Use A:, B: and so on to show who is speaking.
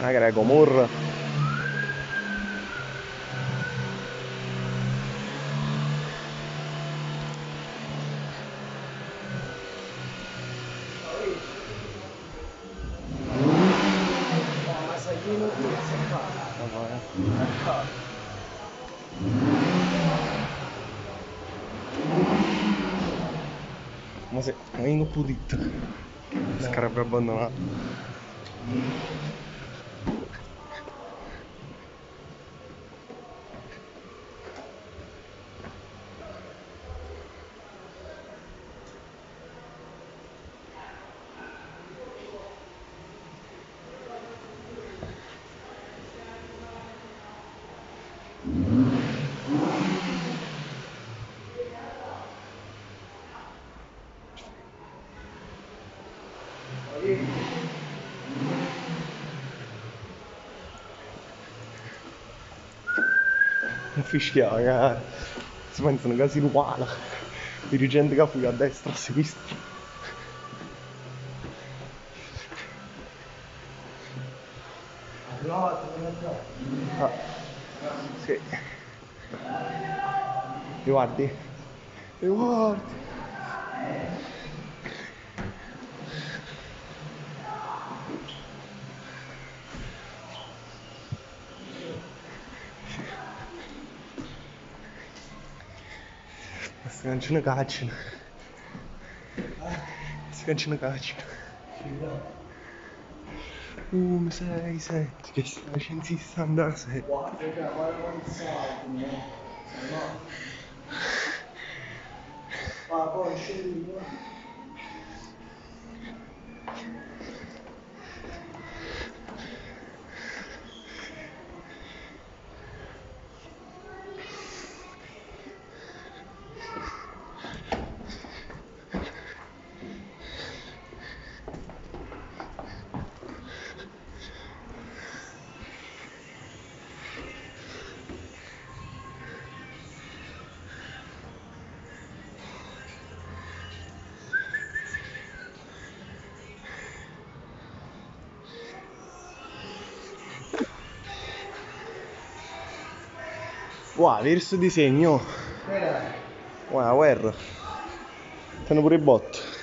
A: magari Gomorra. Ma se non pulito, scarpe abbandonate. Non fischiare, si pensano che sia uguale. Dirigente che fu a destra, a sinistra. Ah, sì. Riguardi? Riguardi. Questa canzone caccia. Questa canzone caccia. 1, 6, 7, che sta 167.
B: Poi scendi.
A: Wow, vedi questo disegno? Wow, guarda. Fanno pure i bot.